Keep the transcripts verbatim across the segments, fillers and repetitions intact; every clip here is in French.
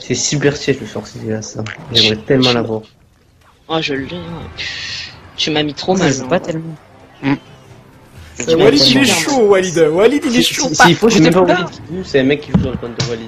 C'est super stylé le sorcier là, ça. J'aimerais tellement l'avoir. Oh, je l'ai. Tu m'as mis trop mal. Je joue pas tellement. Mm. Euh, Walid il est chaud, Walid. Walid il est chaud. S'il faut, je même pas Walid qui joue, c'est un mec qui joue dans le compte de Walid.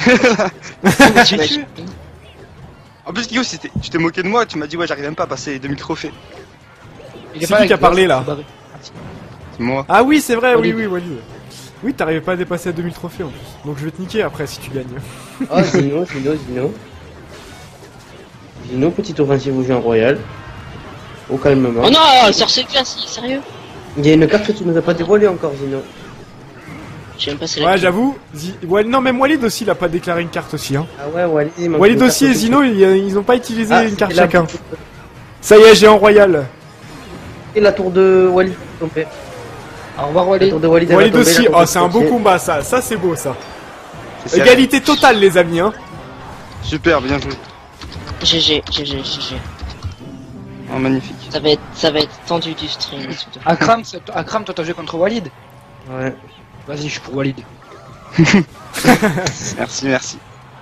En plus, Guillaume, tu t'es moqué de moi, tu m'as dit ouais, j'arrive même pas à passer les deux mille trophées. C'est qui qui a parlé là? C'est moi. Ah oui, c'est vrai, oui, oui, Walid. Oui, t'arrivais pas à dépasser à deux mille trophées en plus. Donc je vais te niquer après si tu gagnes. Oh, Zino, Zino, Zino. Zino, petite offensive au géant royal. Au calmement. Oh non, sorcier de glace, sérieux? Il y a une carte que tu nous as pas dévoilée encore, Zino. J'ai même passé la Ouais, carte. j'avoue. Zi... Ouais, non, même Walid aussi, il a pas déclaré une carte aussi. Hein. Ah ouais, Walid. il manque Walid une aussi carte et Zino, ils, ils ont pas utilisé Ah, une carte c'était la- chacun. Ça y est, géant royal. Et la tour de Walid est tombée. Au revoir La Walid. tour de Walid, elle Walid va tomber, aussi. la tour Oh, de c'est un beau sorcier. combat, ça. Ça, c'est beau, ça. C'est serré. Égalité totale, les amis. Hein. Super, bien joué. G G, G G, G G. Oh, magnifique. Ça va être, ça va être tendu du stream. surtout. Akram, c'est- Akram, toi t'as joué contre Walid. Ouais. Vas-y, je suis pour Walid. Merci, merci.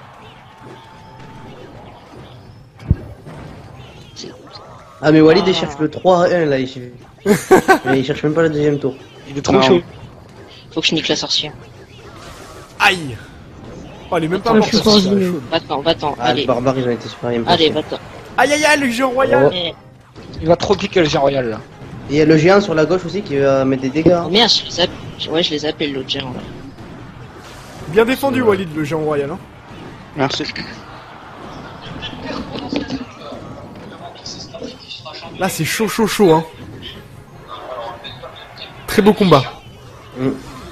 Ah, mais Walid, Ah. il cherche le trois à un là, il cherche. Mais il cherche même pas le deuxième tour. Il est trop Non. chaud. Faut que je nique la sorcière. Aïe. Oh, elle est même pas Attends, morte. je suis la pas sorcière, elle est chaude. Va-t'en, va-t'en, Ah, les allez. barbares, ils ont été super bien Allez, placés. va-t'en. Aïe, aïe, aïe, le géant royal. Eh, Il va trop piquer le géant royal là. Et il y a le géant sur la gauche aussi qui va mettre des dégâts. Oh merde, je les appelle. Ouais, je les appelle l'autre géant. là. Bien défendu, Walid, le géant royal. Hein. Merci. Là, c'est chaud, chaud, chaud. Hein. Très beau combat. Mm.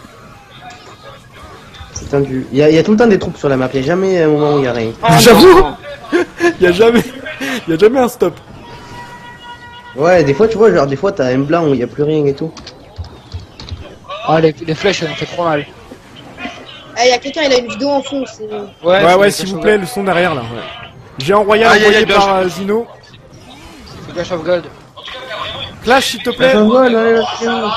C'est tendu. Il y, a, il y a tout le temps des troupes sur la map, il y a jamais un moment où il y a rien. Oh, J'avoue. non. Y a jamais, y a jamais un stop. Ouais, des fois, tu vois, genre, des fois, t'as un blanc où il y a plus rien et tout. Ah, les, les flèches, elles ont fait trop mal. Ah, y a quelqu'un, il a une vidéo en fond, c'est... Ouais, ouais, s'il vous plaît, le son derrière là. Ouais. Géant royal Aïe, aïe, envoyé aïe, bien par joué. euh, Zino. C'est Clash of Gold. Clash, s'il te plaît. Ah, voilà, là, tiens.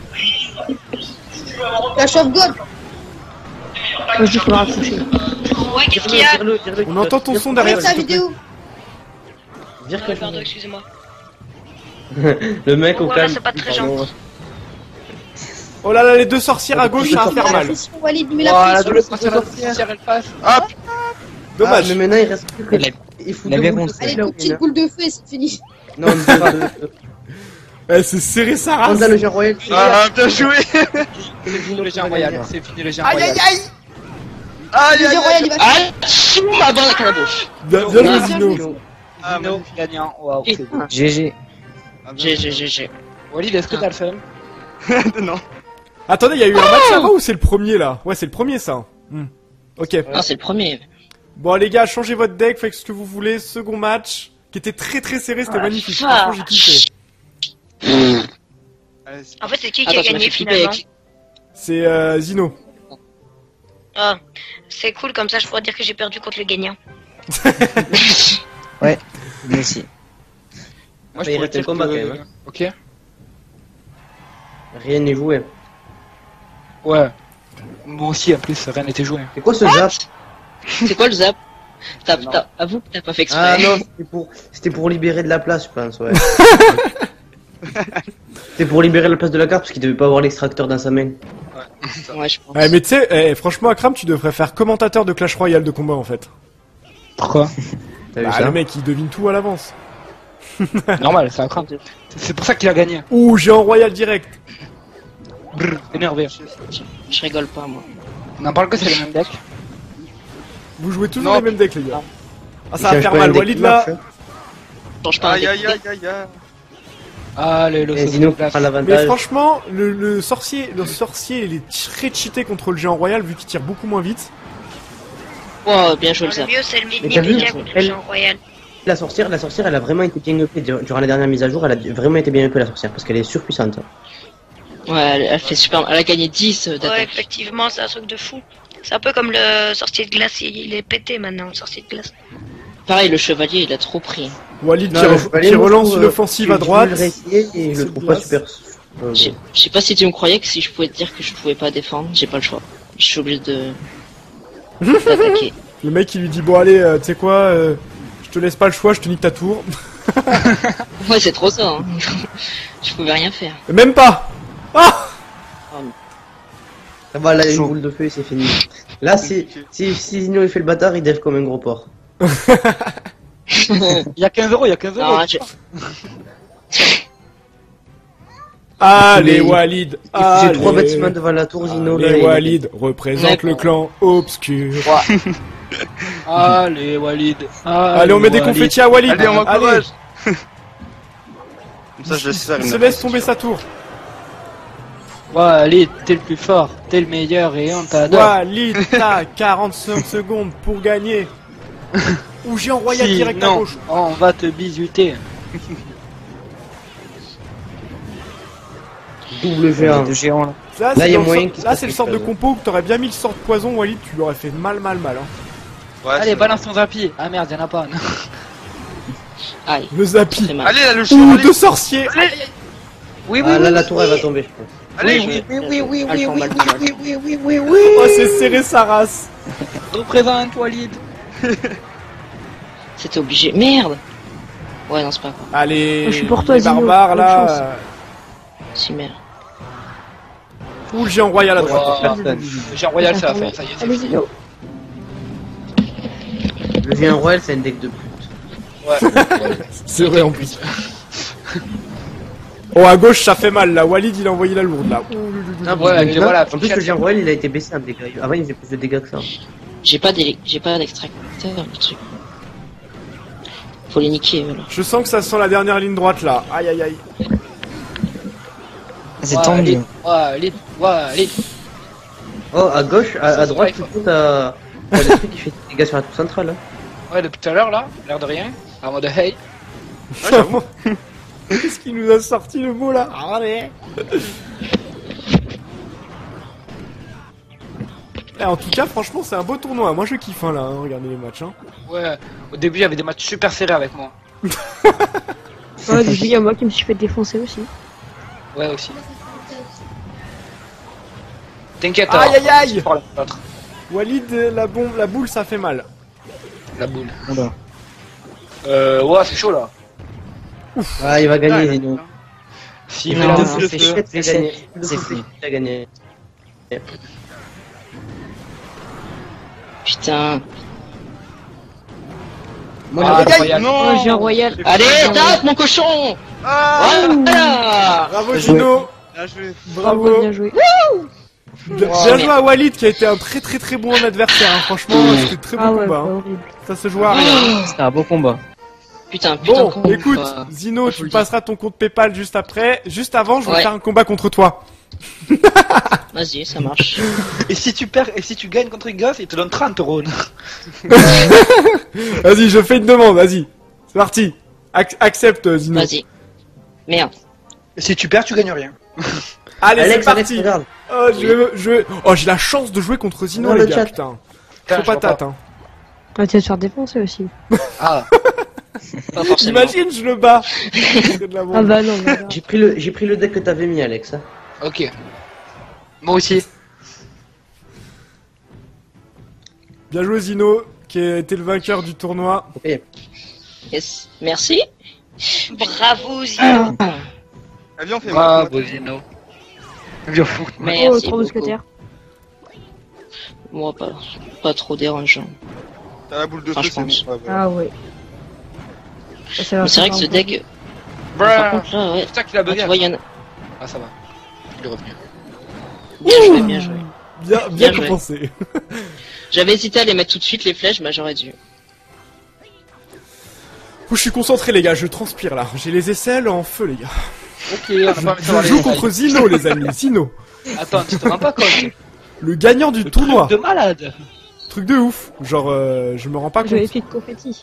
Clash of God. Vas-y, faut raccrocher. Ouais, qu'est-ce qu'il y a? Tire-le, tire-le, On entend ton son Arrête derrière. sa s'il te plaît. vidéo. Dire Ouais, que pardon, excusez-moi. le mec au Ouais, calme. c'est pas très Pardon. gentil. Oh là là, les deux sorcières à gauche, ça va Mets faire la mal. pression, Walid, mets la Oh, la pression. double sorcière, la sorcière, elle passe. Ah, Dommage. Ah, mais maintenant, il reste plus que... Il a- Il faut il avait deux boules bon de sens. feu, Allez, là, deux où il y petites en a. boules de feu et c'est fini. Non, deux, deux, deux. Eh, c'est serré sa race. On a le géant royal. ah, bien joué. Le géant royal, c'est fini le géant Aïe royal. aïe aïe. Aïe, Le aïe, géant royal, aïe. il va... Ah, sous ma balle à la bouche. Bien, bien joué Bien Zino. joué. Ah, Zino, magnifique. gagnant. Waouh, c'est beau. Putain. G G. Ah, bien G joué. G, G G. Walid, est-ce que t'as le fun? Non. Attendez, il y a eu un match avant ou c'est le premier là? Ouais, c'est le premier ça. Hmm. Ok. Non, c'est le premier. Bon les gars, changez votre deck, faites ce que vous voulez. Second match, qui était très très serré, c'était Ah, magnifique. fuck. Franchement, j'ai kiffé. Allez, c'est En fait, c'est qui qui Attends, a tu m'as gagné fait flipper finalement? avec... C'est euh, Zino. Ah, c'est cool, comme ça je pourrais dire que j'ai perdu contre le gagnant. Ouais, moi aussi. Moi, Il reste un combat, quand même, hein. Ok. Rien n'est joué. Ouais. Moi aussi, en plus, rien n'était joué. C'est quoi ce zap? C'est quoi le zap? T'as, Non. t'as, avoue que t'as pas fait exprès. Ah non, c'était pour... c'était pour libérer de la place, je pense, ouais. C'était pour libérer la place de la carte parce qu'il devait pas avoir l'extracteur dans sa main. Ouais, je pense. Ouais, mais tu sais, eh, franchement, Akram, tu devrais faire commentateur de Clash Royale de combat en fait. Pourquoi? T'as vu Bah, ça? le mec, il devine tout à l'avance. Normal, c'est un cran. C'est pour ça qu'il a gagné. Ouh, géant royal direct. Brrr, énervé. Je rigole pas, moi. On en parle que c'est le même deck. Vous jouez toujours Non. les mêmes decks, les gars. Ah, ça Il va cherche faire pas un mal. deck Walid qui là. marche, hein. Change pas un Aïe, deck. aïe, aïe, aïe, aïe. Ah, le, le Et saut Zino de glace. prend Mais l'avantage. franchement, le, le sorcier, le sorcier, il est très cheaté contre le géant royal vu qu'il tire beaucoup moins vite. Oh, bien joué le Le zap. mieux, c'est le Mais t'as vu, mini-média contre le elle- géant royal. La sorcière, la sorcière, elle a vraiment été bien upée dur- durant la dernière mise à jour. Elle a vraiment été bien upée la sorcière parce qu'elle est surpuissante. Ouais, elle, elle fait super. Elle a gagné dix euh, Ouais, d'attaque. effectivement, c'est un truc de fou. C'est un peu comme le sorcier de glace, il il est pété maintenant, le sorcier de glace. Pareil, le chevalier, il a trop pris. Walid Non, qui, le re- chevalier, qui moi, je relance trouve, une euh, offensive j'ai à dû droite. le réessayer et je C'est le trouve pas glace. super. euh, Je sais- je sais pas si tu me croyais que si je pouvais te dire que je pouvais pas défendre, j'ai pas le choix. Je suis obligé de d'attaquer. Le mec il lui dit bon allez, euh, tu sais quoi, euh, je te laisse pas le choix, je te nique ta tour. Ouais, c'est trop ça. Hein. Je pouvais rien faire. Et même pas. Ah. Ça va, là, il y a une boule de feu et c'est fini. Là, si, si, si Zino il fait le bâtard, il dève comme un gros porc. Il y a quinze euros, il y a quinze euros. Non, je- Allez Mais- Walid, Il faisait trois allez. bâtiments devant la tour, Zino. là, Allez il- Walid, représente D'accord. le clan obscur. Allez, Walid. Allez, on met des Walid. confettis à Walid. Allez, on m'encourage. Comme ça, je laisse faire il une se laisse tomber sa tour. Walid, t'es le plus fort, t'es le meilleur et on t'adore. Walid, t'as quarante-cinq secondes pour gagner. Ou géant royal Si, direct à non, gauche. on va te bisuter. Double géant. De géant là. Là, Là, c'est il y a dans le moyen sort- qu'il se là, passe c'est le quelque sort de chose. compo où t'aurais bien mis le sort de poison, Walid, tu l'aurais fait mal, mal, mal. Hein. Ouais, Allez, c'est- balance ton zappy. Ah merde, y'en a pas. Aïe, Le Zapi. c'est mal. Allez, là, le Ouh, cheval. deux sorciers. Oui, Ah, là, la tour, elle va tomber, je pense. Allez, Oui, oui, oui, oui, Elles oui, font oui, mal, oui, mal. oui, oui, oui, oui, oui. Oh, c'est serré sa race. Représente, Walid. C'était obligé. Merde. Ouais, non, c'est pas grave. Allez, Je suis pour toi, les Zino. barbares Bonne là. chance. euh, Si, merde. Ou le géant royal à droite. Oh, géant royal, ça va faire, ça y est, c'est Allez, fini. Zino. Le géant royal, c'est un deck de pute. Ouais. C'est vrai en plus. Oh, à gauche, ça fait mal là. Walid, il a envoyé la lourde là. Ah, Ouais, parce mais que- voilà, En plus, le géant royal, il a été baissé un dégât. Avant, il faisait plus de dégâts que ça. J'ai pas d'élec- j'ai pas d'extracteur, le truc. Faut les niquer, voilà. Je sens que ça sent la dernière ligne droite là. Aïe aïe aïe. C'est tendu. Walid, Walid. Oh, à gauche, à, Ça, à c'est droite, vrai, plutôt, t'as t'as le truc qui fait des dégâts sur la tour centrale. Hein. Ouais, depuis tout à l'heure là, l'air de rien. En mode hey. Qu'est-ce qu'il nous a sorti le mot là? Allez. Eh, en tout cas, franchement, c'est un beau tournoi. Moi, je kiffe hein, là. Hein. Regardez les matchs. Hein. Ouais, au début il y avait des matchs super serrés avec moi. Ouais, déjà, il y a moi qui me suis fait défoncer aussi. Ouais, aussi. T'inquiète, Aïe, alors, aïe, aïe. c'est pour l'autre. Walid, la bombe, la boule, ça fait mal. La boule. Euh, ouais, c'est chaud là. Ah, il va gagner, Ouais, Zino. Si, Il mais non, là, non, fait c'est chier, il a c'est- gagné. c'est fini. Il a gagné. Putain. Moi, Ah, j'aurais- Royal. Non. Oh, géant royal. Allez, tape mon cochon. Ah, Voilà. Bravo, Gino. bien joué. Bravo. Bien joué. Bien, Wow. bien joué à Walid qui a été un très très très bon adversaire. Hein. Franchement, c'était très beau Ah ouais, combat. pas Hein. horrible. Ça se joue à rien. C'était un beau combat. Putain, putain. Bon, con, écoute, quoi. Zino, Faut tu le passeras ton compte PayPal juste après. Juste avant, je vais Ouais. faire un combat contre toi. Vas-y, ça marche. Et si tu perds, et si tu gagnes contre Gus, il te donne trente euros. Vas-y, je fais une demande, vas-y. C'est parti. Ac- accepte, Zino. Vas-y. Merde. Et si tu perds, tu gagnes rien. Allez, Alex, c'est Alex, parti. regarde. Oh, je vais, je vais- oh, j'ai la chance de jouer contre Zino, Dans les le gars, chat. putain. Putain, Faut je vois patate, pas. hein. Ah, tu vas te faire défoncer aussi. Ah, Pas forcément. Imagine, je le bats. C'est de la bombe. Ah bah non, bah non. J'ai pris le, j'ai pris le deck que t'avais mis, Alex. Hein. ok. Moi aussi. Bien joué, Zino, qui a été le vainqueur du tournoi. Ok. Yes. Merci. Bravo, Zino. Ah, viens, on fait Ah, moi. Bozino. Viens fou. Oh, Merci trois beaucoup. mousquetaires. Moi, pas, pas trop dérangeant. T'as la boule de Ah, feu, je c'est pense. bon. Ouais, ouais. Ah ouais. Ça, ça va Mais c'est vrai faire que ce un deck. Bruh. Par contre, là, ouais. C'est ça qu'il a Ah, bugué. tu vois, il y en a. Ah, ça va. Il est revenu. Bien joué, bien joué. Bien, bien, Bien joué. compensé. J'avais hésité à les mettre tout de suite, les flèches, mais j'aurais dû. Ouh, je suis concentré, les gars, je transpire là. J'ai les aisselles en feu, les gars. Ok, on va pas mettre Je joue contre Zino, les amis. Zino. Attends, tu te rends pas compte. Le gagnant du Le tournoi. truc de malade. Truc de ouf. Genre, euh, je me rends pas Je vais compte. épée de confetti.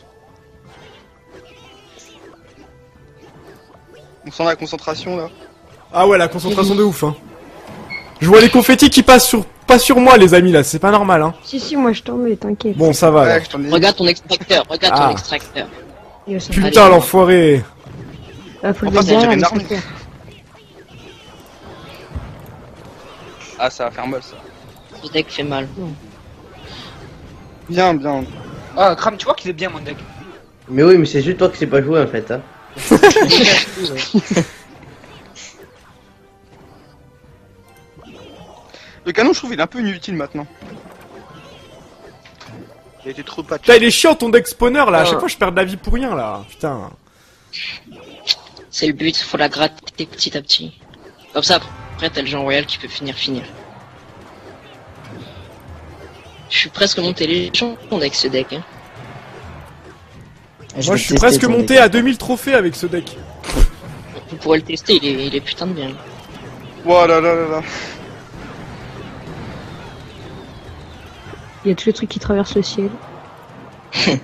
On sent la concentration là. Ah ouais, la concentration de ouf, hein. Je vois les confettis qui passent sur, pas sur moi, les amis, là. C'est pas normal, hein. Si, si, moi je t'en mets, t'inquiète. Bon, ça va, là. Ouais, je t'en ai dit. Regarde ton extracteur, regarde Ah. ton extracteur. Yo, ça Putain, Allez. l'enfoiré. va. Ah, faut le Enfin, mettre ça dirait derrière, une le arme. secteur. Ah, ça va faire mal ça. Ce deck fait mal. Bien, bien. Ah, Kram, tu vois qu'il est bien mon deck. Mais oui, mais c'est juste toi qui sais pas jouer en fait. Hein. Le canon, je trouve, il est un peu inutile maintenant. Il a été trop patché. Putain, il est chiant ton deck spawner là, à Ah. chaque fois je perds de la vie pour rien là, putain. C'est le but, faut la gratter petit à petit. Comme ça, après t'as le Jean Royal qui peut finir finir. Je suis presque monté les gens avec ce deck. Hein. Moi je suis presque monté à deux mille trophées avec ce deck. Vous pourrez le tester, il est, il est putain de bien. Voilà, là, là, là. Il y a tous les trucs qui traversent le ciel. Je sais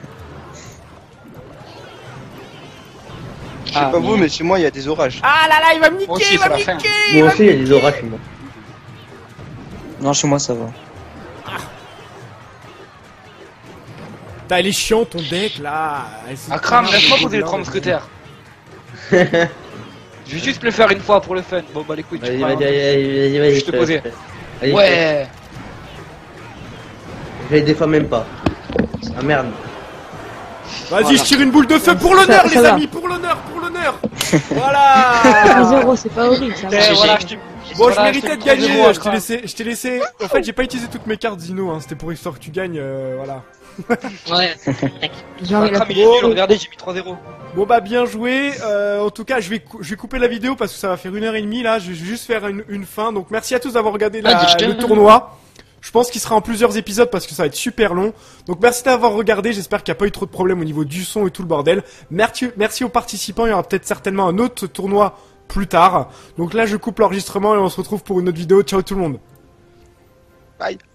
Ah, pas mais- vous, mais chez moi, il y a des orages. Ah là là, il va me niquer, Moi aussi, il va c'est me la fin. niquer. Moi aussi, il y a des orages chez moi. Non, chez moi ça va. Putain, il est chiant ton deck là. Ah, Kram, laisse-moi poser les trois mousquetaires. Je vais juste le faire une fois pour le fun. Bon, bah les couilles, tu Vas-y, prends vas-y, un- vas-y, vas-y, vas-y. Je te fais- posais. fais. Allez, fais. Ouais. Je les défends même pas. Ah merde. Vas-y, Voilà. je tire une boule de feu pour l'honneur Ça- les ça va. amis, pour l'honneur, pour l'honneur. un Voilà. zéro, c'est pas horrible, ça va. Eh, voilà, je te- Bon, je voilà, méritais te de le gagner, prends zéro, je t'ai Kram. laissé, je t'ai laissé. En fait, j'ai pas utilisé toutes mes cartes Zino, hein. C'était pour histoire que tu gagnes, euh, voilà. Ouais. Genre, Ah, il a Kram, fait... il est nul, regardez, j'ai mis trois zéro. Bon bah bien joué. Euh, en tout cas, je vais cou- je vais couper la vidéo parce que ça va faire une heure et demie là. Je vais juste faire une, une fin. Donc merci à tous d'avoir regardé la- Ah, je- le tournoi. Je pense qu'il sera en plusieurs épisodes parce que ça va être super long. Donc merci d'avoir regardé. J'espère qu'il n'y a pas eu trop de problèmes au niveau du son et tout le bordel. Merci, merci aux participants. Il y aura peut-être certainement un autre tournoi plus tard. Donc là, je coupe l'enregistrement et on se retrouve pour une autre vidéo. Ciao tout le monde. Bye.